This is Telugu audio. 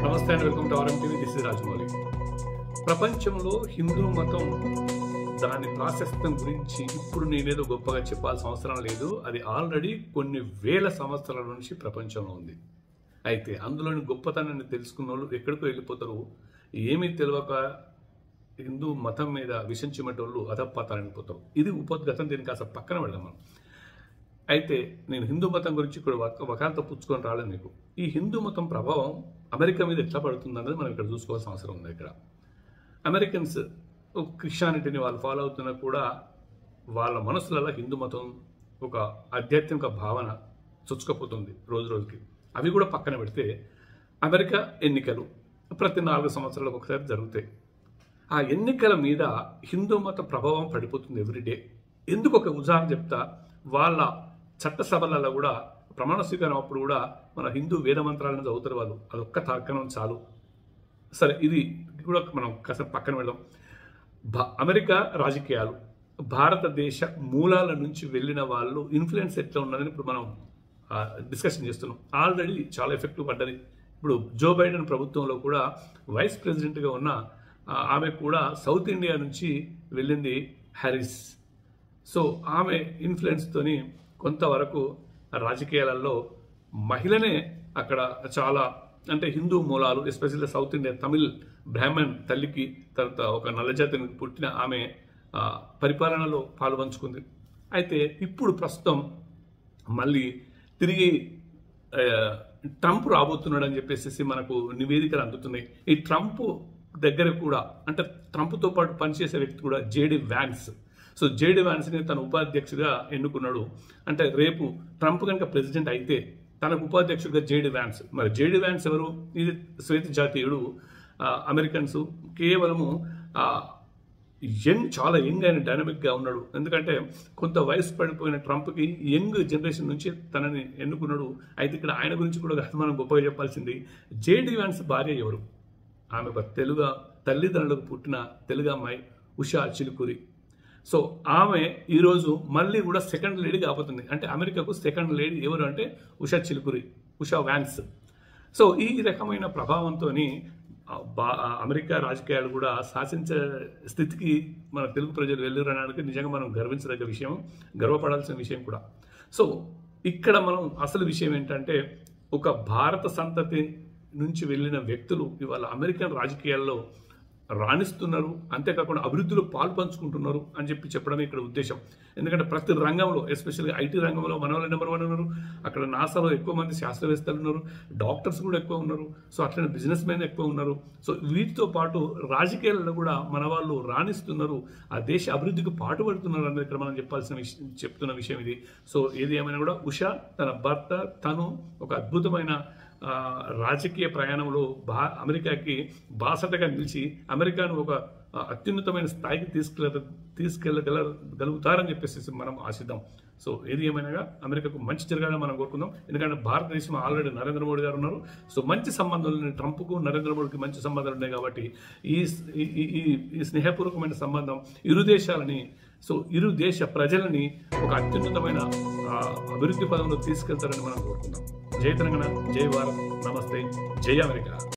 నమస్తే and welcome to RM TV. This is Rajamouli. ప్రపంచంలో హిందూ మతం దాని ప్రాశస్త్యం గురించి ఇప్పుడు నేనేదో గొప్పగా చెప్పాల్సిన అవసరం లేదు. అది ఆల్రెడీ కొన్ని వేల సంవత్సరాల నుంచి ప్రపంచంలో ఉంది. అయితే అందులోని గొప్పతనాన్ని తెలుసుకున్న వాళ్ళు ఎక్కడికో వెళ్ళిపోతారు. ఏమీ తెలియక హిందూ మతం మీద విషం చిమ్మటోళ్ళు అధపాతాలనిపోతారు. ఇది ఉపోద్ఘాతం. దీనికి కాస్త పక్కన పెడదాం మనం. అయితే నేను హిందూ మతం గురించి ఇక్కడ వకాలతో పుచ్చుకొని రాలేదు మీకు. ఈ హిందూ మతం ప్రభావం అమెరికా మీద ఎట్లా పడుతుంది అన్నది మనం ఇక్కడ చూసుకోవాల్సిన అవసరం ఉంది. ఇక్కడ అమెరికన్స్ క్రిస్టియానిటీని వాళ్ళు ఫాలో అవుతున్నా కూడా వాళ్ళ మనసులలో హిందూ మతం ఒక ఆధ్యాత్మిక భావన చొచ్చుకపోతుంది రోజు రోజుకి. అవి కూడా పక్కన పెడితే అమెరికా ఎన్నికలు ప్రతి 4 సంవత్సరాలకు ఒకసారి జరుగుతాయి. ఆ ఎన్నికల మీద హిందూ మత ప్రభావం పడిపోతుంది ఎవ్రీడే. ఎందుకు ఒక ఉదాహరణ చెప్తా. వాళ్ళ చట్టసభలలో కూడా ప్రమాణ స్వీకారం అప్పుడు కూడా మన హిందూ వేద మంత్రాలను చదువుతారు వాళ్ళు. అదొక్క తార్కణం చాలు. సరే, ఇది కూడా మనం కాస్త పక్కన పెడదాం. అమెరికా రాజకీయాలు, భారతదేశ మూలాల నుంచి వెళ్ళిన వాళ్ళు ఇన్ఫ్లుయెన్స్ ఎట్లా ఉన్నదని ఇప్పుడు మనం డిస్కషన్ చేస్తున్నాం. ఆల్రెడీ చాలా ఎఫెక్టివ్ పడ్డది. ఇప్పుడు జో బైడెన్ ప్రభుత్వంలో కూడా వైస్ ప్రెసిడెంట్గా ఉన్న ఆమె కూడా సౌత్ ఇండియా నుంచి వెళ్ళింది హ్యారిస్. సో ఆమె ఇన్ఫ్లుయెన్స్తోని కొంతవరకు రాజకీయాలలో మహిళనే అక్కడ చాలా అంటే హిందూ మూలాలు, especially south India Tamil Brahmin తల్లికి తర్వాత ఒక నల్లజాతిని పుట్టిన ఆమె పరిపాలనలో పాల్పంచుకుంది. అయితే ఇప్పుడు ప్రస్తుతం మళ్ళీ తిరిగి ట్రంప్ రాబోతున్నాడు అని చెప్పేసి మనకు నివేదికలు అందుతున్నాయి. ఈ ట్రంప్ దగ్గర కూడా అంటే ట్రంప్తో పాటు పనిచేసే వ్యక్తి కూడా జేడి వ్యాన్స్. సో జేడి వ్యాన్స్ని తన ఉపాధ్యక్షుడిగా ఎన్నుకున్నాడు. అంటే రేపు ట్రంప్ కనుక ప్రెసిడెంట్ అయితే తనకు ఉపాధ్యక్షుడిగా జేడి వ్యాన్స్. మరి జేడి వ్యాన్స్ ఎవరు? ఇది శ్వేత జాతీయుడు. అమెరికన్స్ కేవలము చాలా యంగ్ అయిన డైనమిక్గా ఉన్నాడు. ఎందుకంటే కొంత వయసు పడిపోయిన ట్రంప్కి యంగ్ జనరేషన్ నుంచి తనని ఎన్నుకున్నాడు. అయితే ఇక్కడ ఆయన గురించి కూడా మనం గొప్పగా చెప్పాల్సింది. జేడి వ్యాన్స్ భార్య ఎవరు? ఆమె ఒక తెలుగు తల్లిదండ్రులకు పుట్టిన తెలుగు అమ్మాయి ఉషా చిలుకూరి. సో ఆమె ఈరోజు మళ్ళీ కూడా సెకండ్ లేడీ కాబోతుంది. అంటే అమెరికాకు సెకండ్ లేడీ ఎవరు అంటే ఉషా చిలుకూరి, ఉషా వ్యాన్స్. సో ఈ రకమైన ప్రభావంతో అమెరికా రాజకీయాలు కూడా శాసించే స్థితికి మన తెలుగు ప్రజలు వెళ్ళరనడానికి నిజంగా మనం గర్వించదగ్గ విషయం, గర్వపడాల్సిన విషయం కూడా. సో ఇక్కడ మనం అసలు విషయం ఏంటంటే ఒక భారత సంతతి నుంచి వెళ్ళిన వ్యక్తులు ఇవాళ అమెరికన్ రాజకీయాల్లో రాణిస్తున్నారు, అంతేకాకుండా అభివృద్ధిలో పాల్పంచుకుంటున్నారు అని చెప్పడమే ఇక్కడ ఉద్దేశం. ఎందుకంటే ప్రతి రంగంలో ఎస్పెషల్గా ఐటీ రంగంలో మన వాళ్ళు నెంబర్ 1 ఉన్నారు. అక్కడ నాసాలో ఎక్కువ మంది శాస్త్రవేత్తలు ఉన్నారు, డాక్టర్స్ కూడా ఎక్కువ ఉన్నారు. సో అట్లనే బిజినెస్ మెన్ ఎక్కువ ఉన్నారు. సో వీటితో పాటు రాజకీయాలలో కూడా మన వాళ్ళు రాణిస్తున్నారు, ఆ దేశ అభివృద్ధికి పాటుపడుతున్నారు అనేది ఇక్కడ మనం చెప్తున్న విషయం ఇది. సో ఏది ఏమైనా కూడా ఉషా తన భర్త తను ఒక అద్భుతమైన రాజకీయ ప్రయాణంలో అమెరికాకి బాసటగా నిలిచి అమెరికాను ఒక అత్యున్నతమైన స్థాయికి తీసుకెళ్ళగలుగుతారని చెప్పేసి మనం ఆశిద్దాం. సో ఏది ఏమైనా అమెరికాకు మంచి జరగాలని మనం కోరుకుందాం. ఎందుకంటే భారతదేశం ఆల్రెడీ నరేంద్ర మోడీ గారు ఉన్నారు. సో మంచి సంబంధాలు ట్రంప్కు నరేంద్ర మోడీకి మంచి సంబంధాలు ఉన్నాయి కాబట్టి ఈ స్నేహపూర్వకమైన సంబంధం ఇరు దేశాలని, సో ఇరు దేశ ప్రజలని ఒక అత్యున్నతమైన అభివృద్ధి పదంలో తీసుకెళ్తారని మనం కోరుకుందాం. జై తెలంగాణ, జై భారత్, నమస్తే, జై అమెరికా.